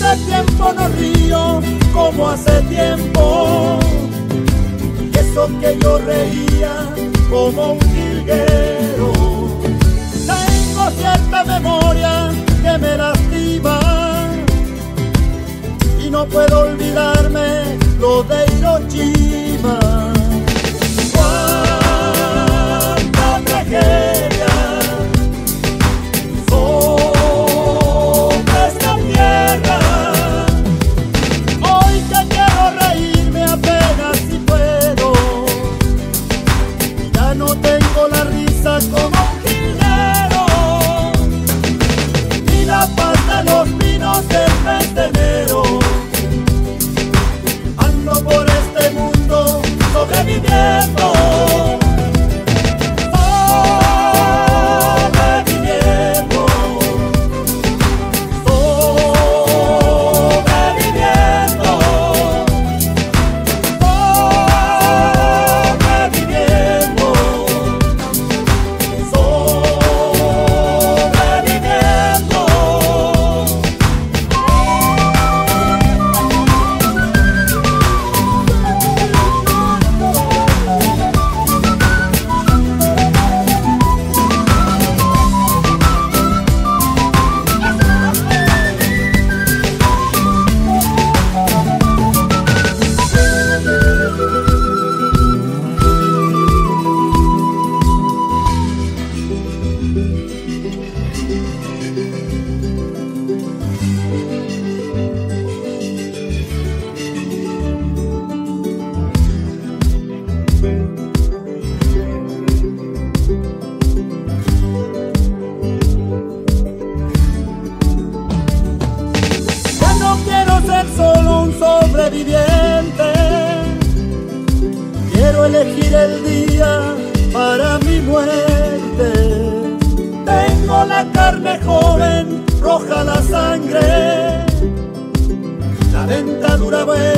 hace tiempo no río como hace tiempo. Y eso que yo reía como un jilguero. Tengo cierta memoria que me lastima y no puedo olvidarme lo de Hiroshima. Cuánta tragedia sobre esta tierra. Hoy que quiero reírme apenas si puedo. Ya no tengo la risa como un jilguero, ni la paz de los vinos del mes de enero. Ando por este mundo sobreviviendo. Solo un sobreviviente, quiero elegir el día para mi muerte. Tengo la carne joven, roja la sangre, la dentadura buena